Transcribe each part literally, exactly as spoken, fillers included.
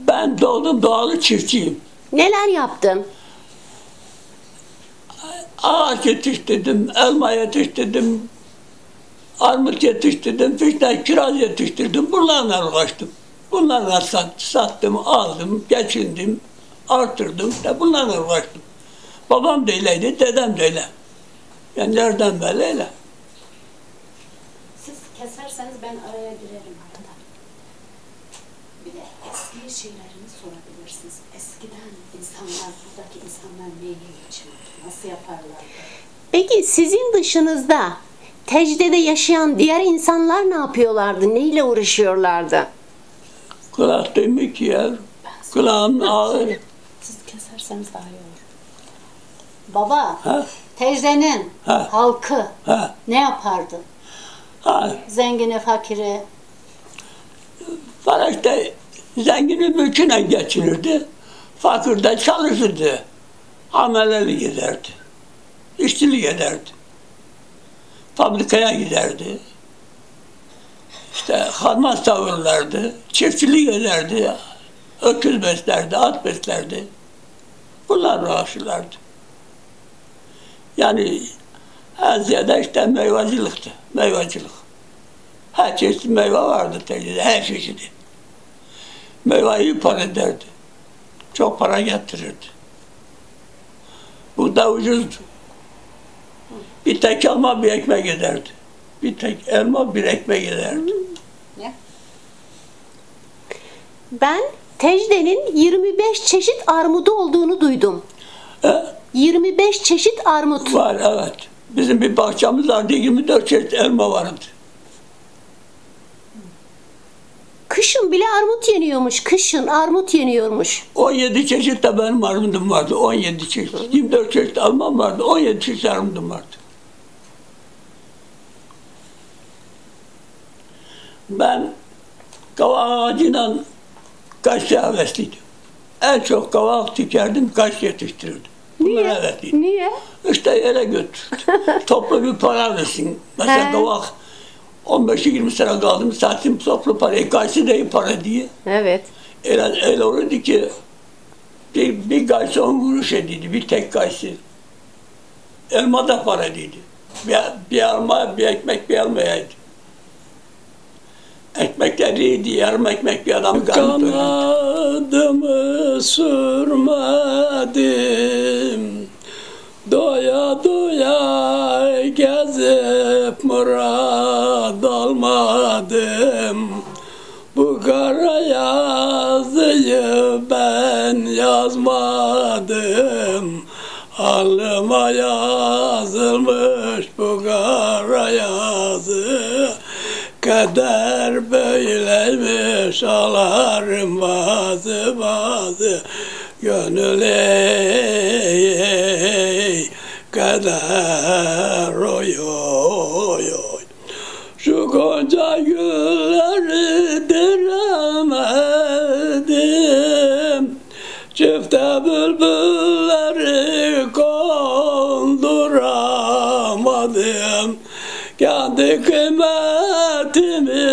Ben doğdum doğalı çiftçiyim. Neler yaptın? Ağaç yetiştirdim, elma yetiştirdim, armut yetiştirdim, fişne, kiraz yetiştirdim. Bunlarla uğraştım. Bunlarla sat, sattım, aldım, geçindim, artırdım. İşte bunlarla uğraştım. Babam da öyleydi, dedem de öyle. Yani nereden böyle öyle. Siz keserseniz ben araya girerim arada. Bir de eski şeylerini sorabilirsiniz. Eskiden insanlar, buradaki insanlar neyle geçiyordu? Nasıl yaparlardı? Peki sizin dışınızda Tecde'de yaşayan diğer insanlar ne yapıyorlardı? Neyle uğraşıyorlardı? Kulak demek yer, kulağım ağır. Siz keserseniz daha iyi olur. Baba, Ha? Tecde'nin Ha. halkı Ha. ne yapardı? Ha. Zengini, fakiri. Para işte zengini mülküyle geçinirdi. Fakir de çalışırdı. Ameleli giderdi. İşçilik ederdi. Fabrikaya giderdi. İşte harman savurlardı. Çiftçilik ederdi. Öküz beslerdi, at beslerdi. Bunlar uğraşırlardı. Yani en ziyade işte meyvacılıktı. Meyvacılık. Her çeşit meyve vardı Tecde'de, her çeşidi. Meyveyi para ederdi. Çok para getirirdi. Bu da ucuzdu. Bir tek elma bir ekmek ederdi. Bir tek elma bir ekmek ederdi. Ne? Ben Tecde'nin yirmi beş çeşit armudu olduğunu duydum. He? yirmi beş çeşit armut. Var, evet. Bizim bir bahçemiz vardı, yirmi dört çeşit elma vardı. Kışın bile armut yeniyormuş. Kışın armut yeniyormuş. on yedi çeşit de benim armudum vardı, on yedi çeşit. yirmi dört çeşit elmam vardı, on yedi çeşit armudum vardı. Ben kavak ağacıyla kaşya hevesliydim. En çok kavak dikerdim, kaş yetiştirirdim. Bunlar Niye? hevesliydim. Niye? İşte yere götür. Toplu bir para versin. Mesela He. kavak on beş yirmi sene kaldım, sattım toplu parayı, kayısı değil para diye. Evet. Öyle, öyle olurdu ki bir, bir kayısı on kuruş ediydi, bir tek kayısı. Elma da para ediydi. Bir, bir elma, bir ekmek, bir elma yedi. Ekmekler iyiydi, yarım ekmek bir adam karnı doyurdu. Kanadımı sürmedim, doya doya gezip murad almadım. Bu kara yazıyı ben yazmadım. Alnıma yazılmış bu kara yazı. Kader böyleymiş, ağlarım bazı bazı. Gönül ey, kader oy oy oy. Şu gonca gülleri diremedim, çifte bülbülleri konduramadım. Kendi kıymetimi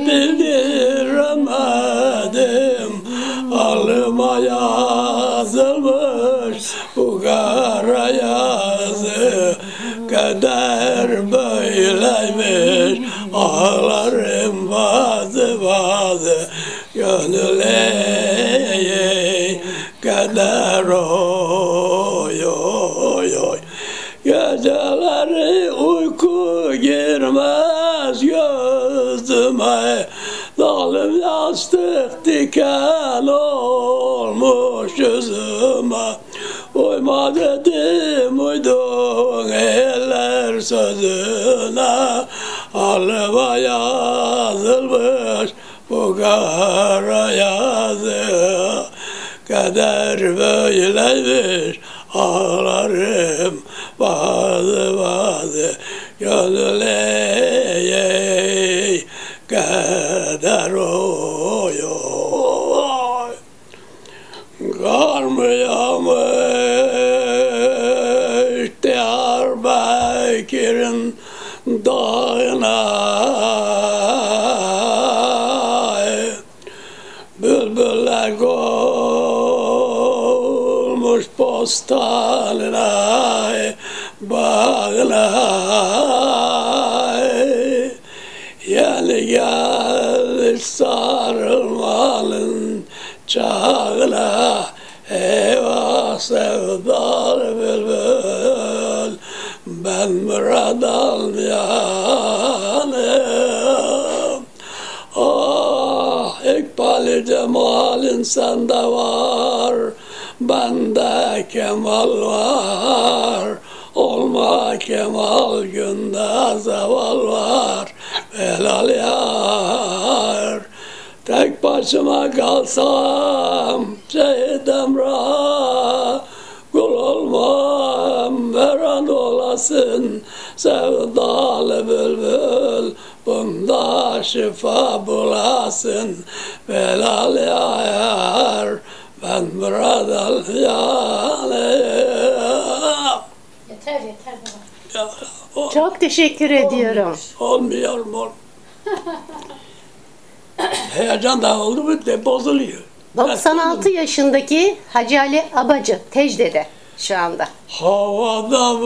bildiremedim. Alnıma yazılmış bu kara yazı. Kader böyleymiş, ağlarım bazı bazı. Gönül ey, kader oy oy oy. Geceleri uyku girmez gözüme, zalim yastık diken olmuş yüzüme. Uyma dedim, uydun eller sözüne, alnıma yazılmış bu kara yazı. Kader böyleymiş, ağlarım bazı bazı. Gönül ey, kader oy oy. Kar mı yağmış Diyarbakır'ın dağına, bülbüller koy bostanına bağına yani gel sarılmanın çağına eyvah sevdalı bülbül ben murad almayanım. Ah ikbal cemalin sende var, bende kemal var. Olma kemal günde zeval var, helal yar. Tek başıma kalsam şehit emrah, kul olmam veren olasın sevdalı bülbül. Bunda şifa bulasın helal yar, ben buradan yanayım. Yeter yeter baba. Ya, o, Çok teşekkür ediyorum. olmuyor mu? Heyecan da oldu mu de bozuluyor. doksan altı yaşındaki Hacı Ali Abacı Tecde'de şu anda. Havada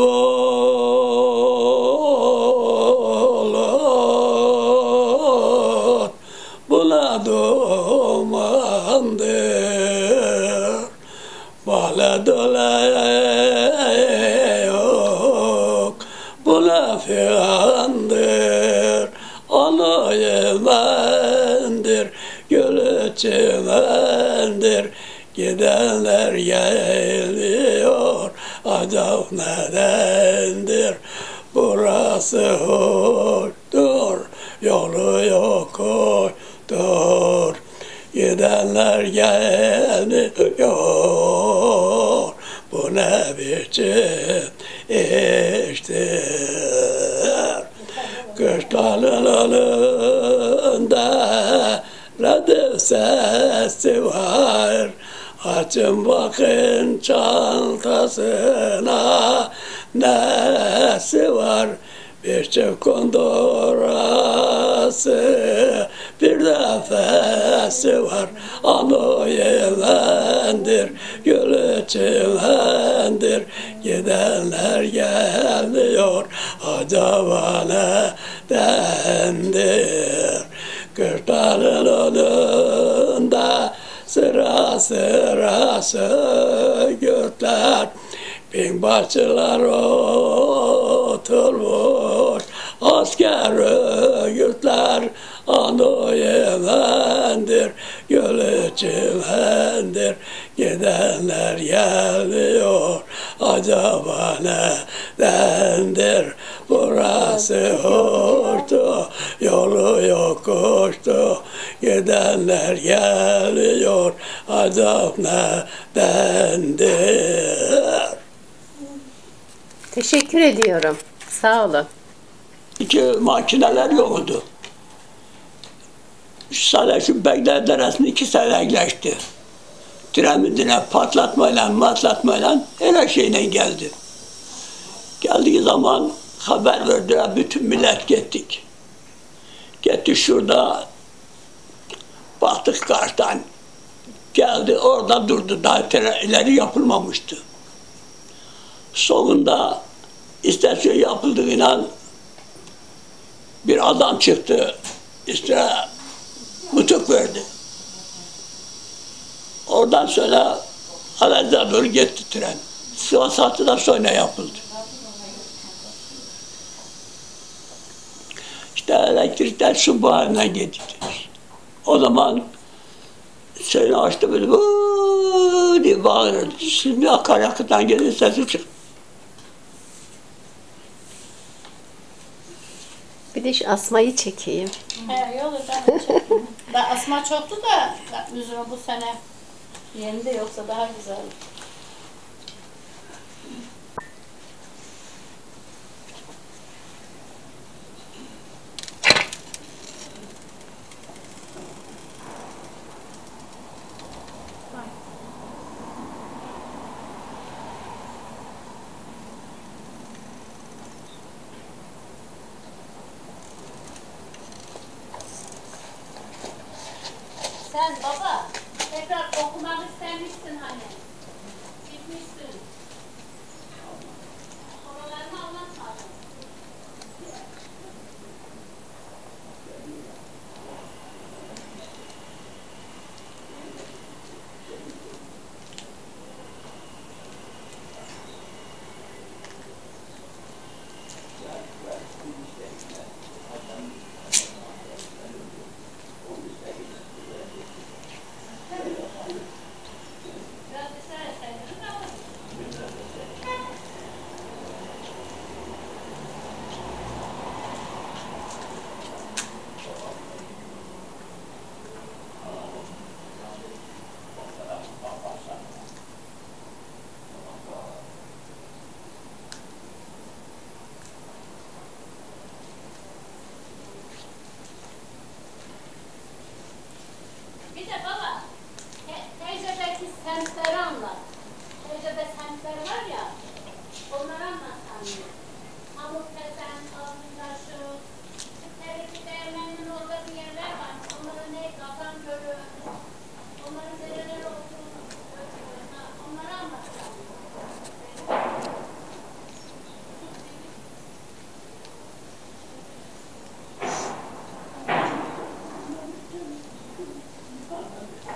bulut, buna dumandır. Bala dola yok, buna figandır. Onu yemendir, gülü çimendir. Gidenler geliyor, acaba nedendir? Burası hoştur, yolu yoktur. Gidenler geliyor, bu ne biçim iştir? Kışlanın önünde radyo sesi var. Açın bakın çantasına nesi var? Bir çift kondurası, bir nefesi var. Anı yemendir, gülü çimendir. Gidenler geliyor, acaba nedendir? Kırkların önünde sıra sıra söğütler, binbaşılar oturmuş, asker öğütler. Anı yemendir, gülü çimendir. Gidenler geliyor, acaba nedendir? Burası hoştu, yolu yokuştu. Gidenler geliyor, acaba nedendir? Teşekkür ediyorum. Sağ olun. İki makineler yoktu. Sadece şu Begler Deresi'nin iki sene geçti. Trenmidine patlatmayla, matlatmayla her şeyle geldi. Geldiği zaman haber verdiler, bütün millet gittik. Gitti şurada, baktık karşıdan. Geldi, orada durdu, daha ileri yapılmamıştı. Sonunda istasyon yapıldığıyla bir adam çıktı, işte buçuk verdi. Oradan sonra Alez'e doğru gitti tren. Sivas hattıdan sonra yapıldı. İşte elektrikler su buharına gittiler. O zaman seni açtı böyle vuuu diye bağırırdı. Şimdi akaryakıttan gelir sesi çıktı. Bir de şu asmayı çekeyim. He, iyi olur ben de çekeyim. Da asma çoktu da yüzüme bu sene yeni de yoksa daha güzel. Sen baba tekrar okumanı istemişsin hani. Gitmişsin. Amin.